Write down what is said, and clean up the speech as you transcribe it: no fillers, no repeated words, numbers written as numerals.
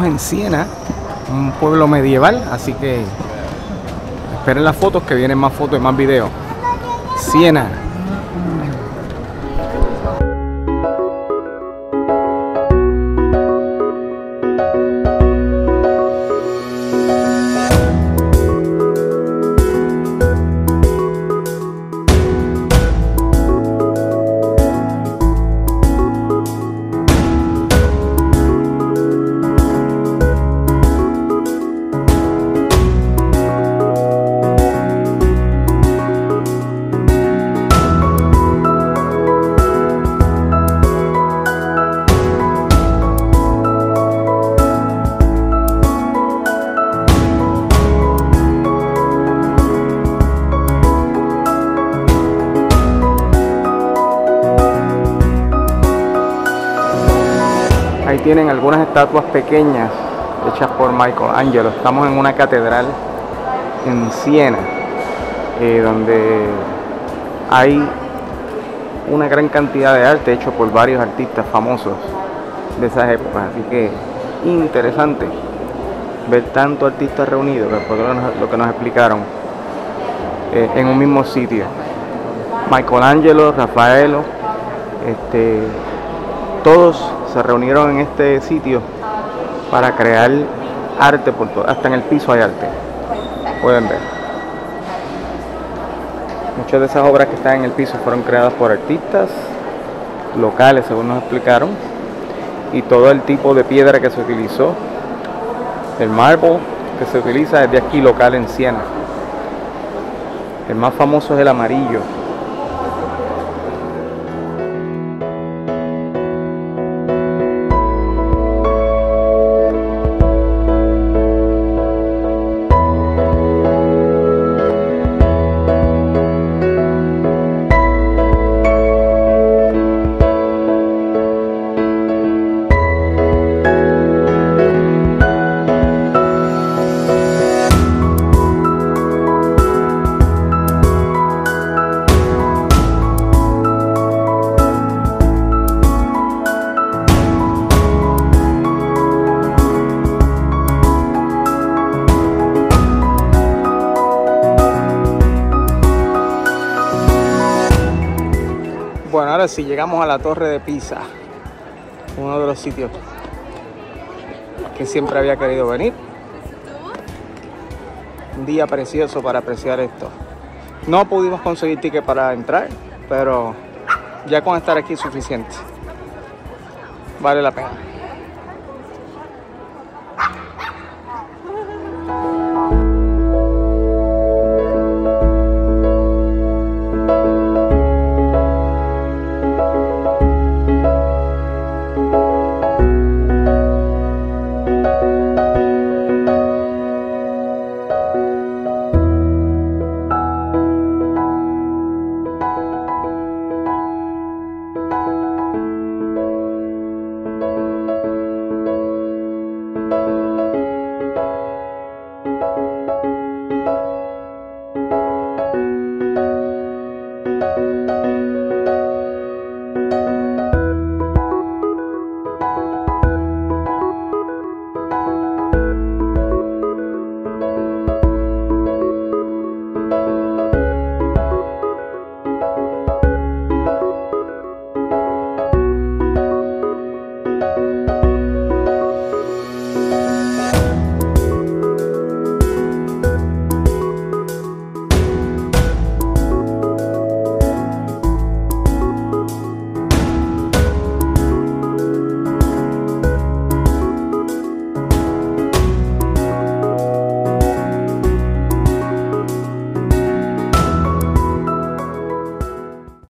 en Siena, un pueblo medieval, así que esperen las fotos, que vienen más fotos y más videos. Siena. Ahí tienen algunas estatuas pequeñas hechas por Michelangelo. Estamos en una catedral en Siena, donde hay una gran cantidad de arte hecho por varios artistas famosos de esas épocas. Así que interesante ver tantos artistas reunidos, después de lo que nos explicaron, en un mismo sitio. Michelangelo, Rafaelo, todos se reunieron en este sitio para crear arte por todo. Hasta en el piso hay arte, pueden ver. Muchas de esas obras que están en el piso fueron creadas por artistas locales, según nos explicaron, y todo el tipo de piedra que se utilizó, el marble que se utiliza, es de aquí local en Siena. El más famoso es el amarillo. Bueno, ahora sí llegamos a la Torre de Pisa, uno de los sitios que siempre había querido venir. Un día precioso para apreciar esto. No pudimos conseguir ticket para entrar, pero ya con estar aquí es suficiente. Vale la pena.